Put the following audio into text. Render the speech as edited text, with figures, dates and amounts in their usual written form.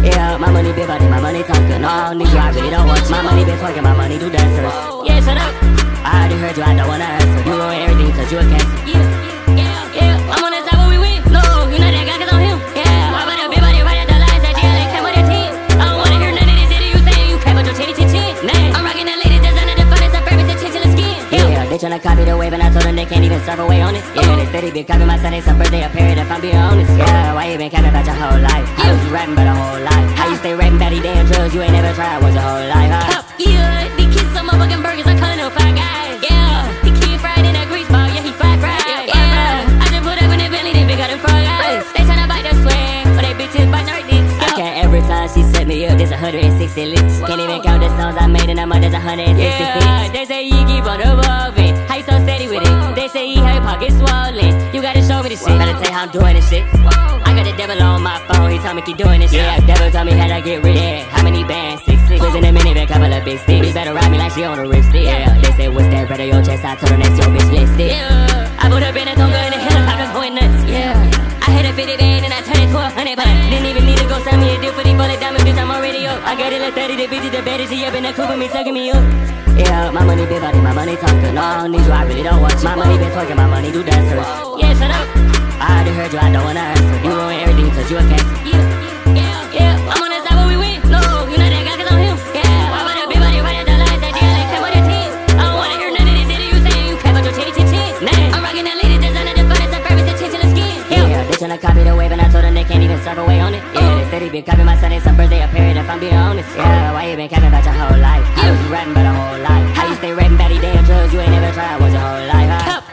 Yeah, my money big body, my money talking. No, I don't need you, I really don't want you. My money been twerking, my money do dancers. Yeah, shut up. I already heard you, I don't wanna answer. You ruin everything, touch you a cancer. Yeah, I'm on the side where we win. No, you know that guy cause I'm him. Yeah, I put a big body right at the lines that yeah, they came with their team. I don't wanna hear none of this shit you saying you can't put your chin. I'm rocking that lady designer, the finest of purpose, the chinchilla skin. Yeah, they tryna copy the wave and I told them they can't even surf away on it. Yeah, they steady been copying my Sunday, some birthday, a period if I'm being honest. Yeah, why you been capping about your whole life? How was you rapping about a whole life? How you stay rapping about these damn drugs you ain't never tried? Was your whole life, huh? Yeah, these kids some motherfucking burgers, I'm calling them Five Guys. Yeah, the kid fried in that grease ball, yeah, he fried. Yeah, I just put up in the belly, they big got them frog eyes. They tryna bite the swag, but they bitches bite their dicks. Okay, every time she set me up, there's 160 licks. Can't even count the songs I made in a month, there's 160 feet. They say you keep on evolving, how you so steady with it? They say he had pockets swollen, you gotta show me the shit. Better tell how I'm doing this shit. I got the devil on my phone, he told me keep doing this shit. Yeah, devil told me how to get rich. Yeah, how many bands? 6 was in a minivan, couple of big sticks. Bitch better ride me like she on a ripstick. Yeah, they say what's that, brother, your chest? I told her next your bitch listed. Yeah, I put up in a tonga in the helicopter going nuts. Yeah, I hit a 50 band and I turned it to 100 bucks. Didn't even need to go sell me a deal for these bullet diamonds, bitch, I'm already up. I got it like 30, the bitch is the baddest, she up in the coupe with me, sucking me up. Yeah, my money big body, my money talking. No, I don't need you, I really don't want you. My money been twerking, my money do dancers. Yeah, shut up. I already heard you, I don't wanna answer. You ruin everything, touch you a cancer. Yeah, I'm on the side where we win. No, you know that guy cause I'm him. Yeah, I put a big body right at the lines that yeah, they came with their team. I don't wanna hear none of this shit you saying you can't put your chin. I'm rocking that lady designer, the finest of purpose, the chinchilla skin. Yeah, they tryna copy the wave and I told them they can't even surf away on it. Yeah, they steady been copying my Sunday, some birthday, a period if I'm being honest. Yeah, why you been capping about your whole life? How was you rapping about a whole life? How you stay rapping about these damn drugs you ain't never tried? Was your whole life, huh?